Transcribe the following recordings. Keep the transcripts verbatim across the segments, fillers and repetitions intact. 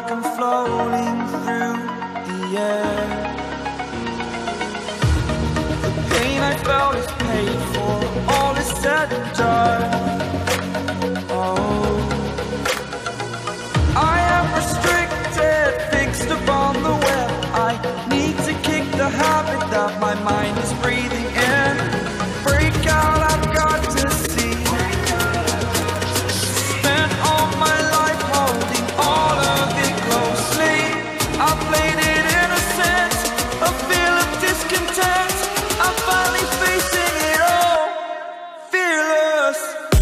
like I'm floating through the air. The pain I felt is paid for, all is said and done. Oh, I am restricted, fixed upon the web. I need to kick the habit that my mind is breathing in. Break out, I've got to see. Spent all my life holding all of it closely. I played it innocent, a feel of discontent. I'm finally facing it all, fearless.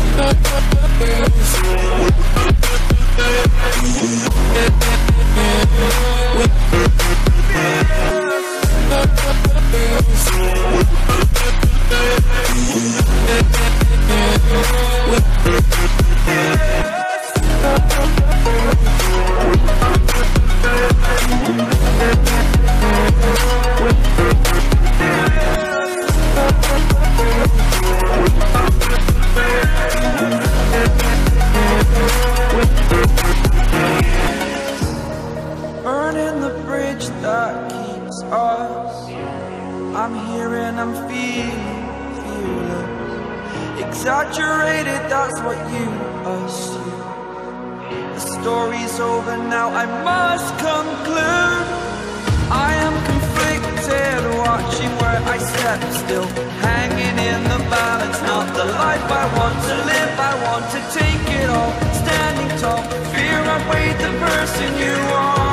Burning the bridge that keeps us. I'm here and I'm feeling fearless. Exaggerated, that's what you assume. The story's over now, I must conclude. I am conflicted, watching where I step still, hanging in the balance. Not the life I want to live, I want to take it all. Standing tall, fear I weighed the person you are.